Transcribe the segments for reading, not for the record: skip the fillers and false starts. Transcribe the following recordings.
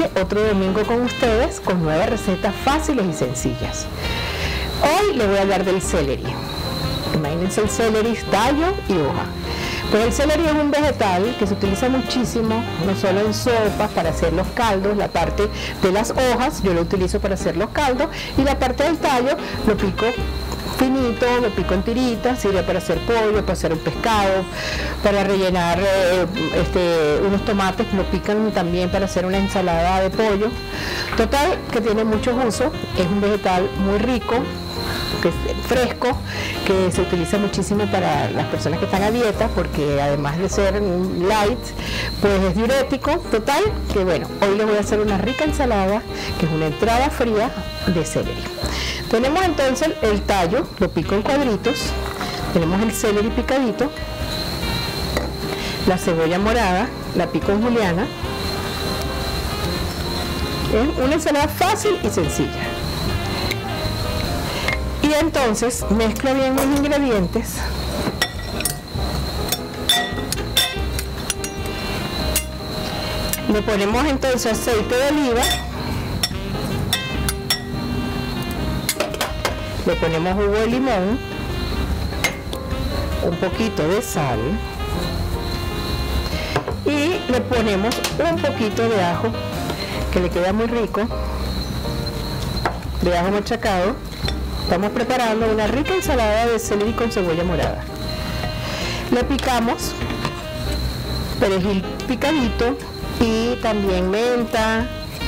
nuevamente otro domingo con ustedes con nuevas recetas fáciles y sencillas. Hoy les voy a hablar del celery. Imagínense el celery, tallo y hoja. Pues el celery es un vegetal que se utiliza muchísimo, no solo en sopas, para hacer los caldos. La parte de las hojas yo lo utilizo para hacer los caldos, y la parte del tallo lo pico finito, lo pico en tiritas, sirve para hacer pollo, para hacer un pescado, para rellenar unos tomates, lo pican también para hacer una ensalada de pollo. Total, que tiene muchos usos, es un vegetal muy rico, que es fresco, que se utiliza muchísimo para las personas que están a dieta, porque además de ser un light, pues es diurético. Total, que bueno, hoy les voy a hacer una rica ensalada, que es una entrada fría de celery. Tenemos entonces el tallo, lo pico en cuadritos, tenemos el celery picadito, la cebolla morada, la pico en juliana. Es una ensalada fácil y sencilla. Y entonces mezclo bien los ingredientes. Le ponemos entonces aceite de oliva, le ponemos jugo de limón, un poquito de sal y le ponemos un poquito de ajo, que le queda muy rico, de ajo machacado. Estamos preparando una rica ensalada de celery con cebolla morada. Le picamos perejil picadito y también menta.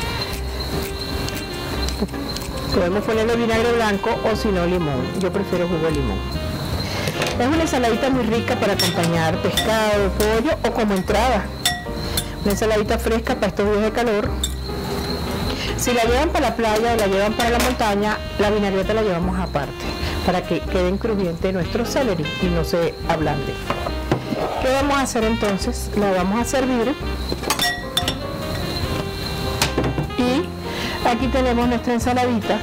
Podemos ponerle vinagre blanco o si no limón. Yo prefiero jugo de limón. Es una ensaladita muy rica para acompañar pescado, pollo o como entrada. Una ensaladita fresca para estos días de calor. Si la llevan para la playa o la llevan para la montaña, la vinagreta la llevamos aparte, para que queden crujiente nuestro celery y no se ablande. ¿Qué vamos a hacer entonces? La vamos a servir. Y aquí tenemos nuestra ensaladita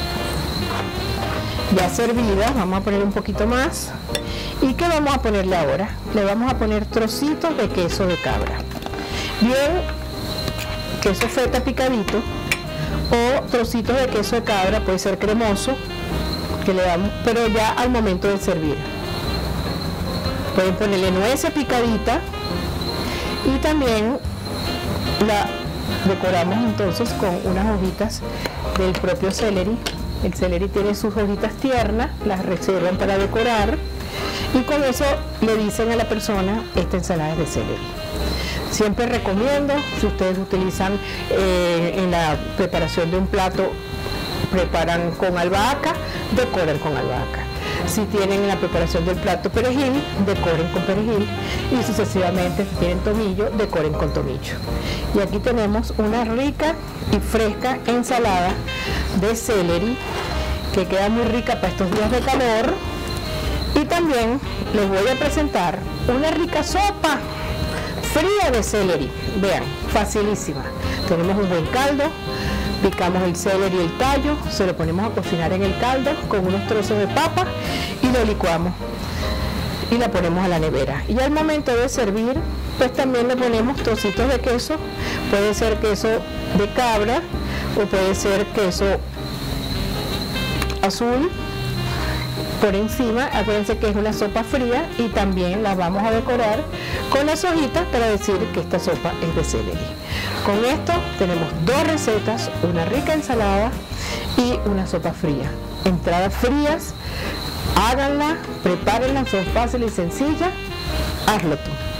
ya servida. Vamos a poner un poquito más. ¿Y qué vamos a ponerle ahora? Le vamos a poner trocitos de queso de cabra. Bien, queso feta picadito, o trocitos de queso de cabra, puede ser cremoso, que le damos, pero ya al momento de servir. Pueden ponerle nueces picadita y también la decoramos entonces con unas hojitas del propio celery. El celery tiene sus hojitas tiernas, las reservan para decorar, y con eso le dicen a la persona: esta ensalada es de celery. Siempre recomiendo, si ustedes utilizan en la preparación de un plato, preparan con albahaca, decoren con albahaca. Si tienen en la preparación del plato perejil, decoren con perejil, y sucesivamente, si tienen tomillo, decoren con tomillo. Y aquí tenemos una rica y fresca ensalada de celery, que queda muy rica para estos días de calor. Y también les voy a presentar una rica sopa fría de celery. Vean, facilísima. Tenemos un buen caldo, picamos el celery y el tallo, se lo ponemos a cocinar en el caldo con unos trozos de papa y lo licuamos y la ponemos a la nevera. Y al momento de servir, pues también le ponemos trocitos de queso. Puede ser queso de cabra o puede ser queso azul por encima. Acuérdense que es una sopa fría, y también la vamos a decorar con las hojitas para decir que esta sopa es de celery. Con esto tenemos dos recetas: una rica ensalada y una sopa fría. Entradas frías, háganla, prepárenla, son fáciles y sencillas. Hazlo tú.